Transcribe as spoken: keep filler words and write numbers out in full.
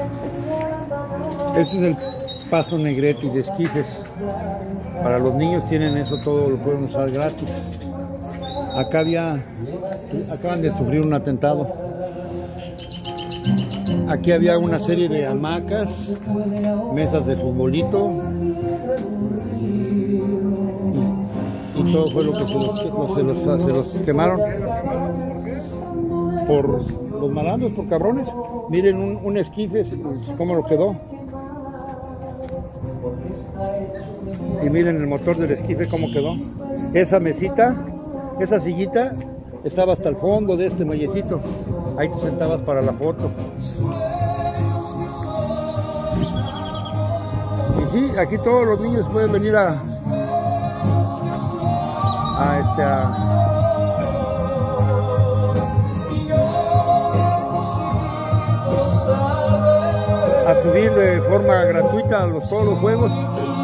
Este es el Paso Negrete de esquifes. Para los niños tienen eso, todo lo pueden usar gratis. Acá había, acaban de sufrir un atentado. Aquí había una serie de hamacas, mesas de futbolito y, y todo fue lo que se los, se los, se los quemaron por los malandros, por cabrones. Miren un, un esquife, cómo lo quedó. Y miren el motor del esquife cómo quedó. Esa mesita, esa sillita estaba hasta el fondo de este muellecito. Ahí te sentabas para la foto. Y sí, aquí todos los niños pueden venir a a este a, a subir de forma gratuita a los, todos los juegos.